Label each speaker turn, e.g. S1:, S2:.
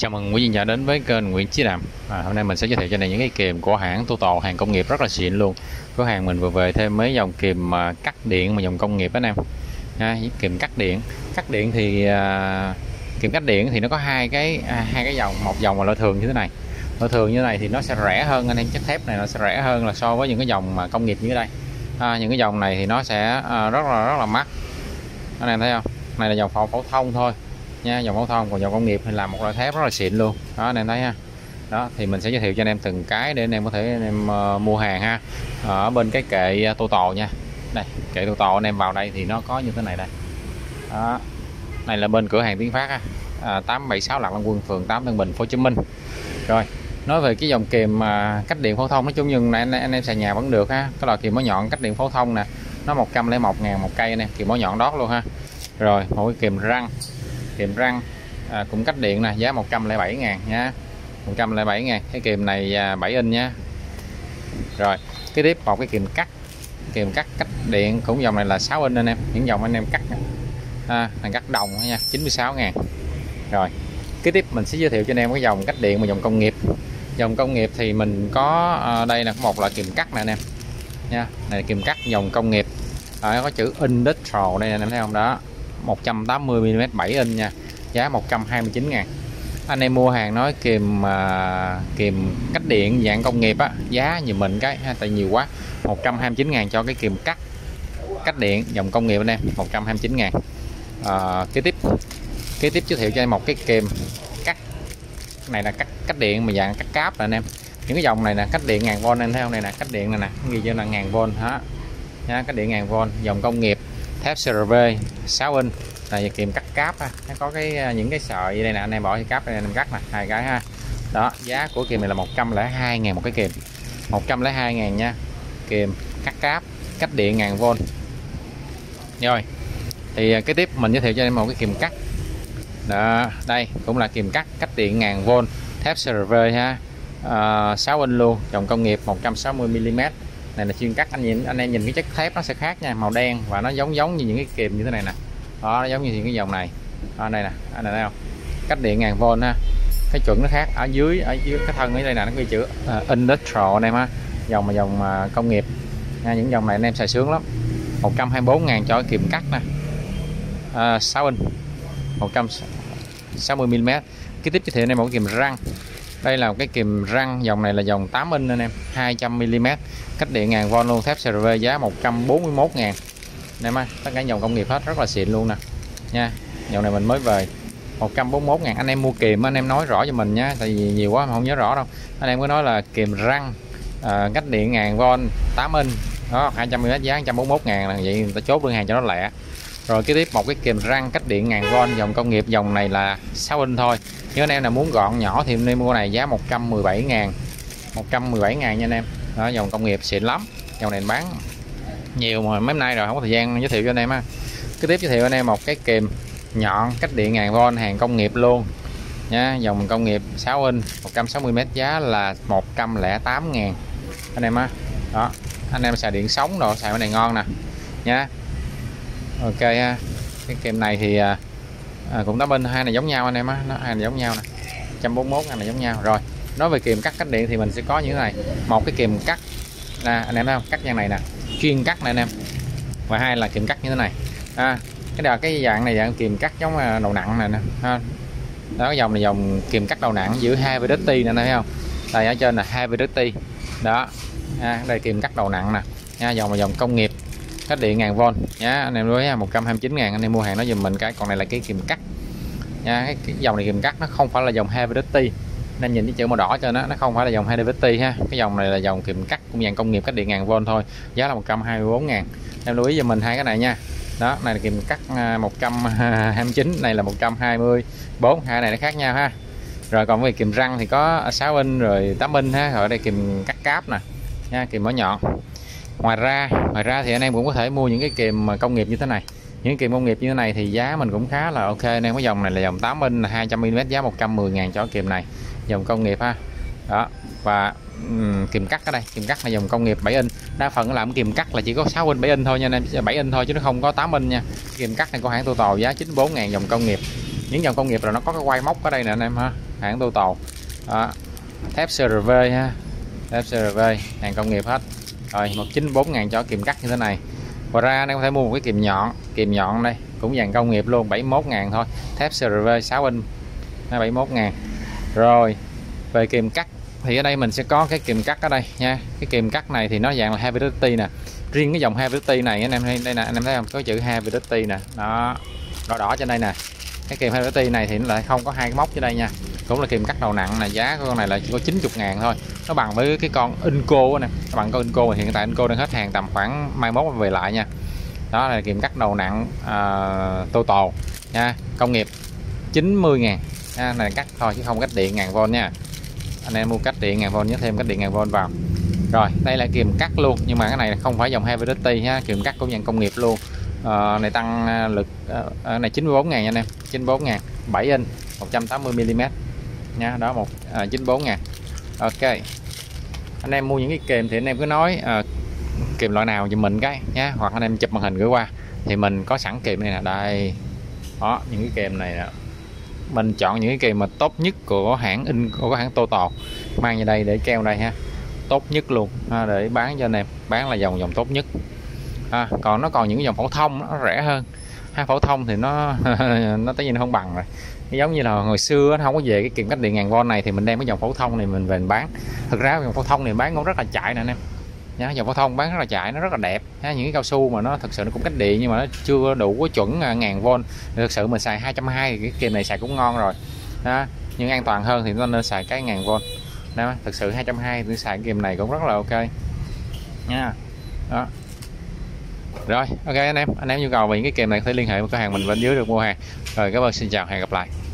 S1: Chào mừng quý vị đã đến với kênh Nguyễn Chí Đàm. Hôm nay mình sẽ giới thiệu cho này những cái kìm của hãng Total, hàng công nghiệp rất là xịn luôn. Cửa hàng mình vừa về thêm mấy dòng kìm cắt điện mà dòng công nghiệp đó anh em. Kìm cắt điện. Cắt điện thì kìm cắt điện thì nó có hai cái dòng, một dòng là loại thường như thế này. Loại thường như thế này thì nó sẽ rẻ hơn anh em, chất thép này nó sẽ rẻ hơn là so với những cái dòng mà công nghiệp như đây. Những cái dòng này thì nó sẽ rất là mắc. Anh em thấy không? Này là dòng phổ thông thôi nha, dòng phổ thông, còn dòng công nghiệp thì là một loại thép rất là xịn luôn đó anh em thấy ha. Đó thì mình sẽ giới thiệu cho anh em từng cái để anh em có thể anh em mua hàng ha. Ở bên cái kệ Total nha, đây kệ Total anh em vào đây thì nó có như thế này đây đó. Này là bên cửa hàng Tiến Phát ha, 876 Lạc Long Quân, phường 8 Tân Bình, Hồ Chí Minh. Rồi nói về cái dòng kìm cách điện phổ thông, nói chung nhưng này anh em xài nhà vẫn được ha. Cái loại kìm mỏ nhọn cách điện phổ thông nè, nó 101.000 một cây anh em, kìm mỏ nhọn đót luôn ha. Rồi một cái kìm răng cũng cách điện nè, giá 107.000 nha, 107.000. Cái kìm này 7 inch nha. Rồi cái tiếp một cái kìm cắt cách điện cũng dòng này là 6 inch anh em, những dòng anh em cắt hàng cắt đồng nha, 96.000. Rồi cái tiếp mình sẽ giới thiệu cho anh em cái dòng cách điện mà dòng công nghiệp. Dòng công nghiệp thì mình có đây là một loại kìm cắt nè anh em nha, này kìm cắt dòng công nghiệp, có chữ Industrial đây anh em thấy không đó, 180mm 7 inch nha, giá 129.000. Anh em mua hàng nói kìm cách điện dạng công nghiệp á, giá như mình cái tại nhiều quá, 129.000 cho cái kìm cách điện dòng công nghiệp anh em, 129.000. Kế tiếp giới thiệu cho em một cái kìm cắt, này là cách điện mà dạng cắt cáp nè anh em. Những cái dòng này nè, cách điện 1000V anh thấy không, này nè cách điện này nè, ghi cho là 1000V hả nha, cách điện 1000V dòng công nghiệp, thép CRV 6 inch. Này kìm cắt cáp ha, nó có những cái sợi đây nè, anh em bỏ cái cáp đây anh em cắt nè, hai cái ha. Đó, giá của kìm này là 102.000 một cái kìm, 102.000 nha. Kìm cắt cáp cách điện 1000V. Rồi thì cái tiếp mình giới thiệu cho em một cái kìm cắt đó, đây cũng là kìm cắt cách điện 1000V, thép CRV ha, 6 inch luôn, dòng công nghiệp, 160mm. Này là chuyên cắt, anh em nhìn cái chất thép nó sẽ khác nha, màu đen và nó giống như những cái kìm như thế này nè. Đó, nó giống như những cái dòng này. Đây nè, anh thấy không? Cách điện 1000V ha. Cái chuẩn nó khác, ở dưới cái thân ở đây nè, nó ghi chữ Industrial anh em ha. Dòng công nghiệp. Nha, những dòng này anh em xài sướng lắm. 124.000 cho cái kìm cắt nè. 6 inch. 160mm. Cái tiếp giới thiệu này một cái kìm răng. Đây là một cái kìm răng, dòng này là dòng 8 inch anh em, 200mm, cách điện 1000V luôn, thép CRV, giá 141.000. Em ơi, tất cả dòng công nghiệp hết, rất là xịn luôn nè nha. Dòng này mình mới về, 141.000. Anh em mua kìm anh em nói rõ cho mình nha, tại vì nhiều quá mà không nhớ rõ đâu. Anh em có nói là kìm răng cách điện 1000V 8 inch đó, 200mm, giá 141.000 là vậy, người ta chốt đơn hàng cho nó lẹ. Rồi cái tiếp một cái kìm răng cách điện 1000V dòng công nghiệp, dòng này là 6 inch thôi. Nếu anh em nào muốn gọn nhỏ thì anh em mua này, giá 117.000, 117.000 nha anh em. Đó, dòng công nghiệp xịn lắm. Dòng này bán nhiều mà mấy hôm nay rồi không có thời gian giới thiệu cho anh em ha. Cái tiếp giới thiệu anh em một cái kìm nhọn cách điện 1000V, hàng công nghiệp luôn nha, dòng công nghiệp 6 inch, 160m, giá là 108.000 anh em á. Đó, anh em xài điện sống rồi xài cái này ngon nè nha. Ok ha. Cái kìm này thì cũng 8 inch, hai này giống nhau anh em á, hai này giống nhau nè, 141.000 này giống nhau. Rồi nói về kìm cắt cách điện thì mình sẽ có như thế này, một cái kìm cắt nè anh em thấy không, cắt dạng này nè, chuyên cắt nè anh em, và hai là kìm cắt như thế này. Cái dạng này dạng kìm cắt giống đầu nặng này nè ha. Đó, cái dòng này dòng kìm cắt đầu nặng giữ 2VDT nè anh thấy không, đây ở trên là 2VDT đó. Đây kìm cắt đầu nặng nè nha, dòng là dòng công nghiệp cách điện 1000V nhá anh em đối 129.000. Anh em mua hàng nói giùm mình cái, còn này là cái kìm cắt nha. Cái dòng này kìm cắt nó không phải là dòng 2VDT nên nhìn cái chữ màu đỏ cho nó không phải là dòng 2VDT ha. Cái dòng này là dòng kìm cắt cũng dạng công nghiệp cách điện 1000V thôi, giá là 124.000. Em lưu ý cho mình hai cái này nha. Đó, này là kìm cắt 129, này là 124, hai này nó khác nhau ha. Rồi còn về kìm răng thì có 6 inch rồi 8 inch ha. Rồi đây kìm cắt cáp nè nha, kìm mỏ nhọn. Ngoài ra thì anh em cũng có thể mua những cái kìm công nghiệp như thế này. Những kìm công nghiệp như thế này thì giá mình cũng khá là ok anh em. Cái dòng này là dòng 8 inch 200mm, giá 110.000 cho kìm này, dòng công nghiệp ha. Đó, và kìm cắt ở đây, kìm cắt là dòng công nghiệp 7 inch. Đa phần làm kìm cắt là chỉ có 6 inch 7 inch thôi nha anh em, 7 inch thôi chứ nó không có 8 inch nha. Kìm cắt này của hãng Total, giá 94.000, dòng công nghiệp. Những dòng công nghiệp là nó có cái quay móc ở đây nè anh em ha. hãng Total. Đó. Thép CRV ha, thép CRV hàng công nghiệp hết. Rồi 194.000 cho kìm cắt như thế này. Ngoài ra anh có thể mua một cái kìm nhọn đây cũng dàn công nghiệp luôn, 71.000 thôi. Thép CRV 6 inch 71.000. Rồi về kìm cắt thì ở đây mình sẽ có cái kìm cắt ở đây nha. Cái kìm cắt này thì nó dạng là heavy duty nè. Riêng cái dòng heavy duty này anh em đây nè, anh em thấy không, có chữ heavy duty nè, đó đỏ đỏ trên đây nè. Cái kìm heavy duty này thì nó lại không có hai cái móc trên đây nha, cũng là kìm cắt đầu nặng nè. Giá của con này là chỉ có 90.000 thôi. Nó bằng với cái con Inco nè, nó bằng con Inco, hiện tại Inco đang hết hàng, tầm khoảng mai mốt về lại nha. Đó là kìm cắt đầu nặng Total nha, công nghiệp 90.000 nha. Này cắt thôi chứ không cách điện 1000V nha. Anh em mua cách điện 1000V nhớ thêm cách điện 1000V vào. Rồi đây là kìm cắt luôn, nhưng mà cái này không phải dòng heavy duty ha, kìm cắt cũng dạng công nghiệp luôn. Này tăng lực này 94.000 nha anh em, 94.000, 7 inch 180mm nha. Đó 94.000. Ok, anh em mua những cái kìm thì anh em cứ nói kìm loại nào giùm mình cái nhá, hoặc anh em chụp màn hình gửi qua thì mình có sẵn kìm này nè. Đây đó, những cái kìm này nè, mình chọn những cái kìm mà tốt nhất của hãng của hãng Total mang về đây để treo đây ha, tốt nhất luôn để bán cho anh em, bán là dòng tốt nhất. Còn nó còn những cái dòng phổ thông nó rẻ hơn ha. Phổ thông thì nó nó tất nhiên nó không bằng rồi. Giống như là hồi xưa nó không có về cái kìm cách điện 1000V này thì mình đem cái dòng phổ thông này mình về mình bán. Thực ra dòng phổ thông này bán cũng rất là chạy nè anh em nhá. Dòng phổ thông bán rất là chạy, nó rất là đẹp ha. Những cái cao su mà nó thực sự nó cũng cách điện nhưng mà nó chưa đủ cái chuẩn 1000V. Thực sự mình xài 220 thì cái kìm này xài cũng ngon rồi đó. Nhưng an toàn hơn thì nó nên xài cái 1000V đó. Thực sự 220 thì xài cái kìm này cũng rất là ok nha. Đó. Rồi ok anh em nhu cầu về những cái kìm này có thể liên hệ với cửa hàng mình bên dưới được mua hàng. Rồi cảm ơn, xin chào, hẹn gặp lại.